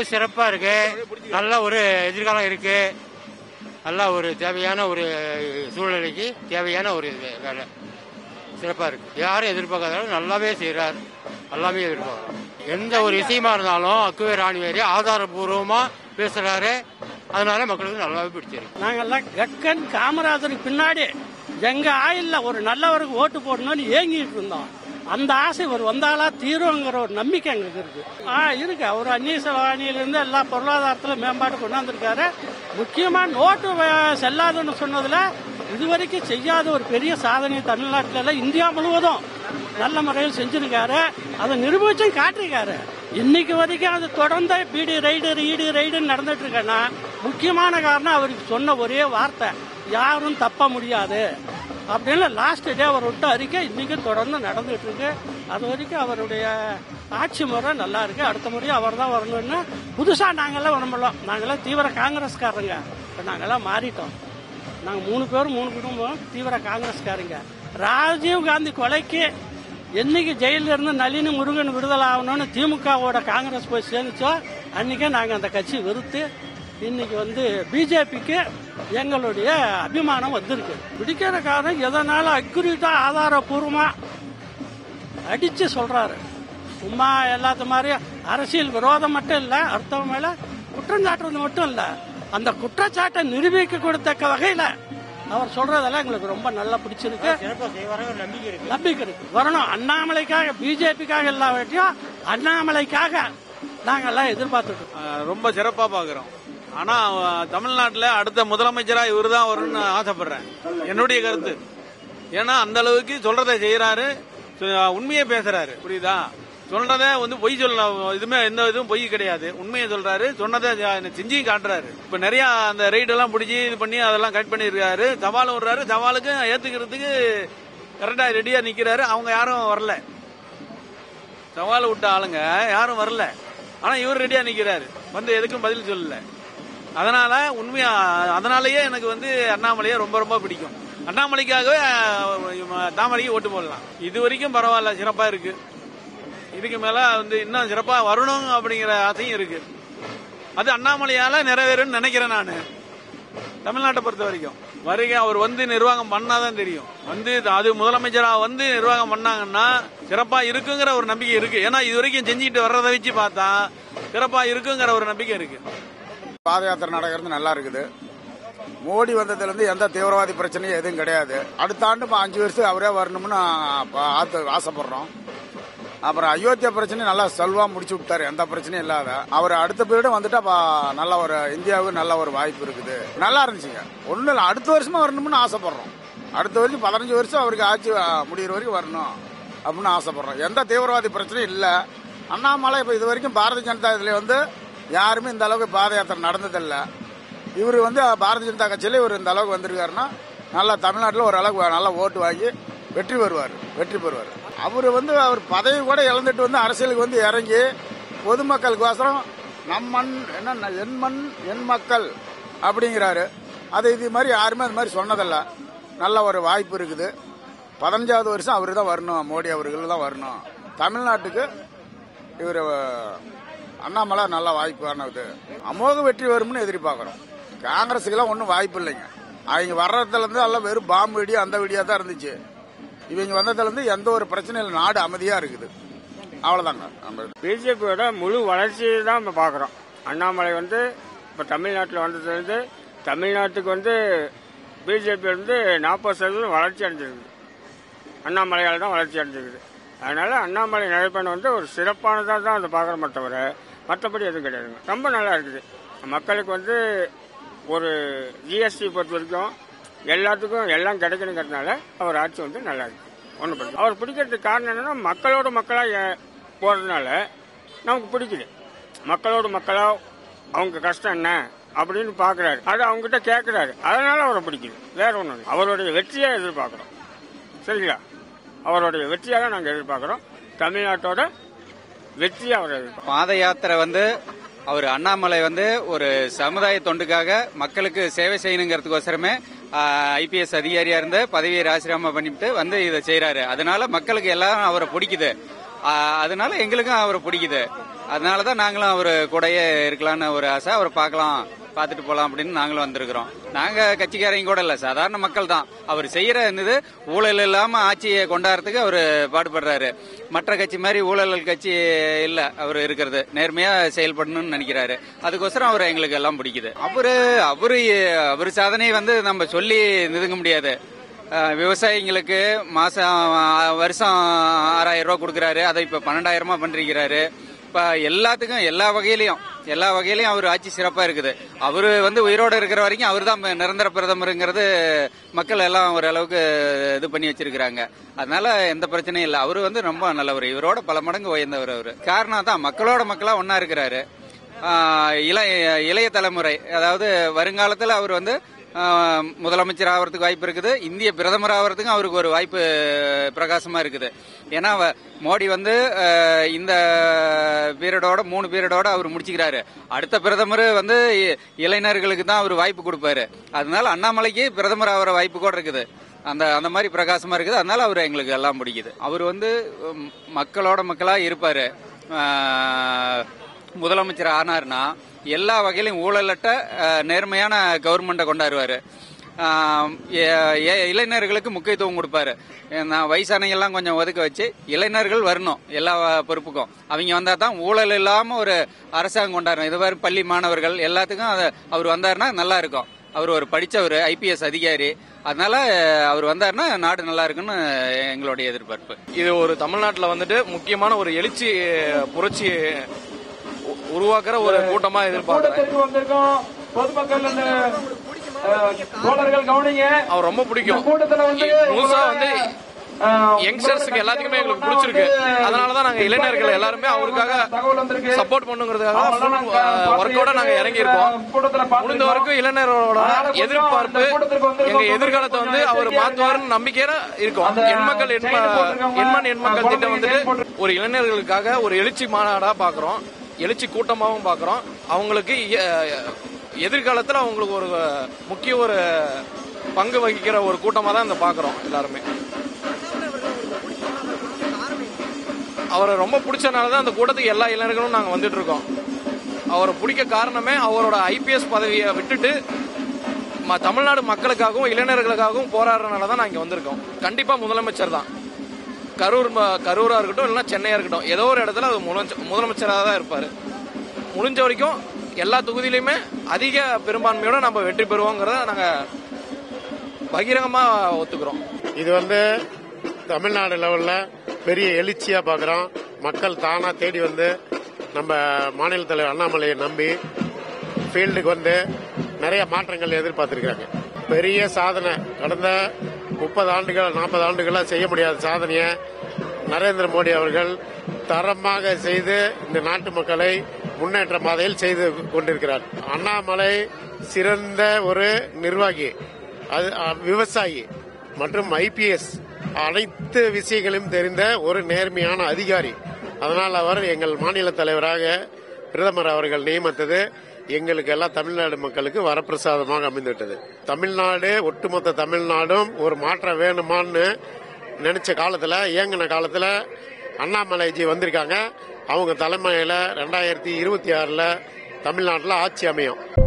சிறப்பா இருக்கு. நல்ல ஒரு எதிர்காலம் இருக்கு. நல்ல ஒரு தேவையான ஒரு சூழ்நிலைக்கு தேவையான ஒரு வேலை சிறப்பா இருக்கு. யாரும் எதிர்பார்க்காத நல்லாவே செய்யறாரு. எல்லாமே எதிர்பார்க்கிறோம். எந்த ஒரு விஷயமா இருந்தாலும் அக்குவே ராணிவேரி ஆதாரபூர்வமா பேசுறாரு. அதனால மக்களுக்கு நல்லாவே பிடிச்சிருக்கு. நாங்கெல்லாம் கக்கன் காமராஜருக்கு பின்னாடி எங்க ஆயில்ல ஒரு நல்லவருக்கு ஓட்டு போடணும்னு ஏங்கிட்டு இருந்தோம். அந்த ஆசை ஒரு வந்தாலா தீருங்கிற ஒரு நம்பிக்கை எங்களுக்கு இருக்கு. இருக்கு. அவர் அந்நிய செலவாணியிலிருந்து எல்லா பொருளாதாரத்திலும் மேம்பாடு கொண்டாந்துருக்காரு. முக்கியமா நோட்டு செல்லாதுன்னு சொன்னதுல இதுவரைக்கும் செய்யாத ஒரு பெரிய சாதனை தமிழ்நாட்டில் இந்தியா முழுவதும் நல்ல முறையில் செஞ்சிருக்காரு. அதை நிரூபிச்சும் காட்டிருக்காரு. இன்னைக்கு வரைக்கும் அது தொடர்ந்து பீடி ரைடு ஈடு ரைடுன்னு நடந்துட்டு இருக்கேன்னா முக்கியமான காரணம் அவருக்கு சொன்ன ஒரே வார்த்தை, யாரும் தப்ப முடியாது அப்படின்னு லாஸ்ட் டே அவர் விட்டு அறிக்கை இன்னைக்கு தொடர்ந்து நடந்துட்டு இருக்கு. அது வரைக்கும் அவருடைய ஆட்சி முறை நல்லா இருக்கு. அடுத்த முறையும் அவர் தான் வரணும்னு புதுசா நாங்கெல்லாம் விரும்பலாம். நாங்கெல்லாம் தீவிர காங்கிரஸ்காரங்க. நாங்கெல்லாம் மாறிட்டோம். நாங்க 3 பேரும் 3 குடும்பம் தீவிர காங்கிரஸ்காரங்க. ராஜீவ் காந்தி கொலைக்கு என்னைக்கு ஜெயில இருந்து நளினி முருகன் விடுதலை ஆகணும்னு திமுகவோட காங்கிரஸ் போய் சேர்ந்துச்சோ அன்னைக்கே நாங்க அந்த கட்சி வெறுத்து இன்னைக்கு பிஜேபிக்கு எங்களுடைய அபிமானம் வந்திருக்கு. பிடிக்கிற காரணம் எதனால அக்யூரேட்டா ஆதாரபூர்வமா அடிச்சு சொல்றாரு. சும்மா எல்லாத்த மாதிரி அரசியல் விரோதம் மட்டும் இல்ல, அடுத்தவங்க மேல குற்றம் சாட்டுறது மட்டும் இல்ல, அந்த குற்றச்சாட்டை நிரூபிக்க கொடுத்தக்க வகையில அவர் சொல்றதெல்லாம் எங்களுக்கு ரொம்ப நல்லா பிடிச்சிருக்கு. நம்பிக்கை இருக்கு. வரணும். அண்ணாமலைக்காக பிஜேபிக்காக எல்லாவற்றையும் அண்ணாமலைக்காக நாங்கெல்லாம் எதிர்பார்த்துட்டோம். ரொம்ப சிறப்பா பாக்குறோம். ஆனா தமிழ்நாட்டில் அடுத்த முதலமைச்சரா இவரு தான் வரும்னு ஆசைப்படுறேன். என்னுடைய கருத்து. ஏன்னா அந்த அளவுக்கு சொல்றதை செய்யறாரு, உண்மையை பேசுறாரு. புரியுதா? சொல்றதை பொய் சொல்ல இதுமே எந்த இதுவும் பொய் கிடையாது. உண்மையை சொல்றாரு, சொன்னதை செஞ்சும் காட்டுறாரு. இப்ப நிறைய அந்த ரைடு எல்லாம் பிடிச்சி இது பண்ணி அதெல்லாம் கட் பண்ணிருக்காரு. சவாலும் விடுறாரு. சவாலுக்கு ஏத்துக்கிறதுக்கு கரெக்டா ரெடியா நிக்கிறாரு. அவங்க யாரும் வரல. சவால் விட்ட ஆளுங்க யாரும் வரல. ஆனா இவர் ரெடியா நிக்கிறாரு. எதுக்கும் பதில் சொல்லல. அதனால உண்மையா அதனாலயே எனக்கு அண்ணாமலையை ரொம்ப ரொம்ப பிடிக்கும். அண்ணாமலைக்காகவே தாமரைக்கு ஓட்டு போடலாம். இது வரைக்கும் பரவாயில்ல, சிறப்பா இருக்கு. இதுக்கு மேல இன்னும் சிறப்பா வரணும் அப்படிங்கிற ஆசையும் இருக்கு. அது அண்ணாமலையால நிறைவேறும்னு நினைக்கிறேன் நான். தமிழ்நாட்டை பொறுத்த வரைக்கும் வருகை அவர் நிர்வாகம் பண்ணாதான் தெரியும். அது முதலமைச்சரா நிர்வாகம் பண்ணாங்கன்னா சிறப்பா இருக்குங்கிற ஒரு நம்பிக்கை இருக்கு. ஏன்னா இது வரைக்கும் செஞ்சுட்டு வர்றதை வச்சு பார்த்தா சிறப்பா இருக்குங்கிற ஒரு நம்பிக்கை இருக்கு. பாத யாத்திரை நடக்கிறது நல்லா இருக்குது. மோடி வந்ததுல இருந்து எந்த தீவிரவாதி பிரச்சனையும் எதுவும் கிடையாது. அடுத்த ஆண்டு 5 வருஷத்துக்கு அவரே வரணும்னு ஆசைப்படுறோம். அப்புறம் அயோத்தியா பிரச்சனை நல்லா செல்வா முடிச்சு விட்டாரு. எந்த பிரச்சனையும் இல்லாத அவர் அடுத்த பீரியடும் வந்துட்டா நல்ல ஒரு இந்தியாவுக்கு நல்ல ஒரு வாய்ப்பு இருக்குது. நல்லா இருந்துச்சுங்க. ஒண்ணு இல்ல, அடுத்த வருஷமா வரணும்னு ஆசைப்படுறோம். அடுத்த வரைக்கும் 15 வருஷம் அவருக்கு ஆட்சி முடிகிற வரைக்கும் வரணும் அப்படின்னு ஆசைப்படுறோம். எந்த தீவிரவாதி பிரச்சனையும் இல்ல. அண்ணாமலை இப்ப இது வரைக்கும் பாரதிய ஜனதா இதுல யாருமே இந்த அளவுக்கு பாத யாத்திரை நடந்ததில்ல. இவர் பாரதிய ஜனதா கட்சியில இவர் இந்த அளவுக்கு வந்திருக்காருன்னா நல்லா தமிழ்நாட்டில் ஓரளவுக்கு நல்லா ஓட்டு வாங்கி வெற்றி பெறுவார். அவர் அவர் பதவி கூட இழந்துட்டு அரசியலுக்கு இறங்கி பொதுமக்களுக்கோசரம் நம் மண் என்ன என் மண் என் மக்கள் அப்படிங்கிறாரு. அது இது மாதிரி யாருமே அது மாதிரி சொன்னதில்ல. நல்ல ஒரு வாய்ப்பு இருக்குது. 15வது வருஷம் அவரு தான் வரணும். மோடி அவர்கள் தான் வரணும். தமிழ்நாட்டுக்கு இவர் அண்ணாமலை நல்ல வாய்ப்பானது. அமோக வெற்றி வரும்னு எதிர்பார்க்கிறோம். காங்கிரஸுக்கெல்லாம் ஒன்றும் வாய்ப்பு இல்லைங்க. அவங்க வர்றதுல இருந்து எல்லாம் வெறும் பாம்பு வெடியா அந்த வெடியா தான் இருந்துச்சு. இவங்க வந்ததுல இருந்து எந்த ஒரு பிரச்சனையும் நாடு அமைதியா இருக்குது. அவ்வளவுதாங்க. பிஜேபியோட முழு வளர்ச்சியை தான் இப்ப பாக்குறோம். அண்ணாமலை இப்ப தமிழ்நாட்டில் வந்ததுல தமிழ்நாட்டுக்கு பிஜேபி 40% வளர்ச்சி அடைஞ்சிருக்கு. அண்ணாமலையால் தான் வளர்ச்சி அடைஞ்சிருக்குது. அதனால அண்ணாமலை நிலைப்பாடு ஒரு சிறப்பானதாக தான் அதை பார்க்குறோமே தவிர மற்றபடி எதுவும் கிடையாதுங்க. ரொம்ப நல்லா இருக்குது. மக்களுக்கு ஒரு ஜிஎஸ்டி பொறுத்த வரைக்கும் எல்லாத்துக்கும் எல்லாம் கிடைக்கணுங்கிறதுனால அவர் ஆட்சி நல்லா இருக்கு. ஒன்றும் பிரச்சனை. அவர் பிடிக்கிறதுக்கு காரணம் என்னன்னா மக்களோட மக்களாக போறதுனால நமக்கு பிடிக்குது. மக்களோட மக்களா அவங்க கஷ்டம் என்ன அப்படின்னு பாக்குறாரு. அது அவங்க கிட்ட கேட்கிறாரு. அதனால அவரை பிடிக்குது. வேற ஒண்ணு அவருடைய வெற்றியை எதிர்பார்க்கிறோம். சரிங்களா? அவருடைய வெற்றியாக நாங்கள் எதிர்பார்க்கிறோம். தமிழ்நாட்டோட வெற்றி அவர் எதிர்பார்க்கிறோம். பாத யாத்திரை அவர் அண்ணாமலை ஒரு சமுதாய தொண்டுக்காக மக்களுக்கு சேவை செய்யணுங்கிறதுக்கோசரமே ஐபிஎஸ் அதிகாரியா இருந்து பதவியை ராஜினாமா பண்ணிட்டு இதை செய்யறாரு. அதனால மக்களுக்கு எல்லாம் அவரை பிடிக்குது. அதனால எங்களுக்கும் அவரை பிடிக்குது. அதனாலதான் நாங்களும் அவர் கூடயே இருக்கலாம்னு ஒரு ஆசை. அவரை பார்த்துட்டு போலாம் அப்படின்னு நாங்களும் வந்திருக்கிறோம். நாங்க கட்சிக்காரங்க கூட இல்ல, சாதாரண மக்கள் தான். அவர் செய்யற ஊழல் இல்லாம ஆட்சியை கொண்டாடுறதுக்கு அவர் பாடுபடுறாரு. மற்ற கட்சி மாதிரி ஊழல் கட்சி இல்ல அவர் இருக்கிறது, நேர்மையா செயல்படணும்னு நினைக்கிறாரு. அதுக்கோசரம் அவர் எங்களுக்கு எல்லாம் பிடிக்குது. அவரு சாதனை நம்ம சொல்லி நிதுங்க முடியாது. விவசாயிங்களுக்கு வருஷம் 6000 ரூபாய் கொடுக்கறாரு, அதை இப்ப 12,000 பண்றாரு. இப்ப எல்லாத்துக்கும் எல்லா வகையிலையும் அவர் ஆட்சி சிறப்பா இருக்குது. அவரு உயிரோட இருக்கிற வரைக்கும் அவர் தான் நிரந்தர பிரதமருங்கிறது மக்கள் எல்லாம் ஓரளவுக்கு இது பண்ணி வச்சிருக்கிறாங்க. அதனால எந்த பிரச்சனையும் இல்லை. அவரு ரொம்ப நல்லவர், இவரோட பல மடங்கு உயர்ந்தவர். அவரு காரணம் தான் மக்களோட மக்களா ஒன்னா இருக்கிறாரு. இளைய தலைமுறை, அதாவது வருங்காலத்தில் அவர் முதலமைச்சர் ஆகிறதுக்கு வாய்ப்பு இருக்குது. இந்திய பிரதமர் ஆகிறதுக்கும் அவருக்கு ஒரு வாய்ப்பு பிரகாசமா இருக்குது. ஏன்னா மோடி இந்த பீரியடோட 3 பீரியடோட அவர் முடிச்சுக்கிறாரு. அடுத்த பிரதமர் இளைஞர்களுக்கு தான் அவர் வாய்ப்பு கொடுப்பாரு. அதனால அண்ணாமலைக்கு பிரதமர் ஆகிற வாய்ப்பு கூட இருக்குது. அந்த மாதிரி பிரகாசமா இருக்குது. அதனால அவர் எங்களுக்கு எல்லாம் பிடிக்குது. அவர் மக்களோட மக்களா இருப்பாரு. முதலமைச்சர் ஆனார்னா எல்லா வகையிலும் ஊழலற்ற நேர்மையான கவர்மெண்ட்டை கொண்டாடுவாரு. இளைஞர்களுக்கு முக்கியத்துவம் கொடுப்பாரு. வயசானவங்க எல்லாம் கொஞ்சம் ஒதுக்க வச்சு இளைஞர்கள் வரணும் எல்லா பொறுப்புக்கும். அவங்க வந்தா தான் ஊழல் இல்லாம ஒரு அரசாங்கம் கொண்டாடணும். இது மாதிரி பள்ளி மாணவர்கள் எல்லாத்துக்கும் அவர் வந்தாருன்னா நல்லா இருக்கும். அவர் ஒரு படிச்சவர், IPS அதிகாரி. அதனால அவர் வந்தாருன்னா நாடு நல்லா இருக்குன்னு எங்களுடைய எதிர்பார்ப்பு. இது ஒரு தமிழ்நாட்டில் முக்கியமான ஒரு எழுச்சி புரட்சி உருவாக்குற ஒரு கூட்டமா எதிர்பார்க்கிறேன். அவர் ரொம்ப பிடிக்கும். முழுசா யங்ஸ்டர்ஸ்க்கு எல்லாத்துக்குமே எங்களுக்கு பிடிச்சிருக்கு. அதனாலதான் நாங்க இளைஞர்கள் எல்லாருமே அவருக்காக சப்போர்ட் பண்ணுங்கிறதுக்காக ஒர்க்கோட நாங்க இறங்கி இருக்கோம். முடிந்த வரைக்கும் இளைஞர்களோட எதிர்பார்ப்பு எங்க எதிர்காலத்தை அவர் மாற்றுவாருன்னு நம்பிக்கையா இருக்கும். எண்மக்கள் திட்டம் ஒரு இளைஞர்களுக்காக ஒரு எழுச்சி மாநாடா பாக்குறோம், எழுச்சி கூட்டமாகவும் பாக்குறோம். அவங்களுக்கு எதிர்காலத்தில் அவங்களுக்கு ஒரு முக்கிய ஒரு பங்கு வகிக்கிற ஒரு கூட்டமா தான் பாக்குறோம் எல்லாருமே. அவரை ரொம்ப பிடிச்சனாலதான் அந்த கூட்டத்துக்கு எல்லா இளைஞர்களும் நாங்க வந்துட்டு இருக்கோம். அவரை பிடிக்க காரணமே அவரோட IPS பதவியை விட்டுட்டு தமிழ்நாடு மக்களுக்காகவும் இளைஞர்களுக்காகவும் போராடுறதுனாலதான் நாங்க வந்திருக்கோம். கண்டிப்பா முதலமைச்சர் தான். கரூரா இருக்கட்டும், இல்லைன்னா சென்னையா இருக்கட்டும், ஏதோ ஒரு இடத்துல அது முதலமைச்சராக தான் இருப்பாரு. முடிஞ்ச வரைக்கும் எல்லா தொகுதியிலுமே அதிக பெரும்பான்மையோட நம்ம வெற்றி பெறுவோங்கிறத நாங்க பகிரங்கமா ஒத்துக்கிறோம். இது தமிழ்நாடு லெவல்ல பெரிய எழுச்சியா பாக்குறோம். மக்கள் தானா தேடி நம்ம மாநில தலைவர் அண்ணாமலையை நம்பி ஃபீல்டுக்கு நிறைய மாற்றங்கள் எதிர்பார்த்திருக்காங்க. பெரிய சாதனை, கடந்த 30 ஆண்டுகள் 40 ஆண்டுகளா செய்ய முடியாத சாதனையை நரேந்திர மோடி அவர்கள் தரமாக செய்து இந்த நாட்டு மக்களை முன்னேற்ற பாதையில் செய்து கொண்டிருக்கிறார். அண்ணாமலை சிறந்த ஒரு நிர்வாகி, விவசாயி மற்றும் IPS அனைத்து விஷயங்களையும் தெரிந்த ஒரு நேர்மையான அதிகாரி. அதனால் அவர் எங்கள் மாநில தலைவராக பிரதமர் அவர்கள் நியமித்தது எங்களுக்கு எல்லாம் தமிழ்நாடு மக்களுக்கு வரப்பிரசாதமாக அமைந்துவிட்டது. தமிழ்நாடு, ஒட்டுமொத்த தமிழ்நாடும் ஒரு மாற்றம் வேணுமான்னு நினைச்ச காலத்துல, இயங்கின காலத்துல அண்ணாமலைஜி வந்திருக்காங்க. அவங்க தலைமையில 2026 தமிழ்நாட்டில் ஆட்சி அமையும்.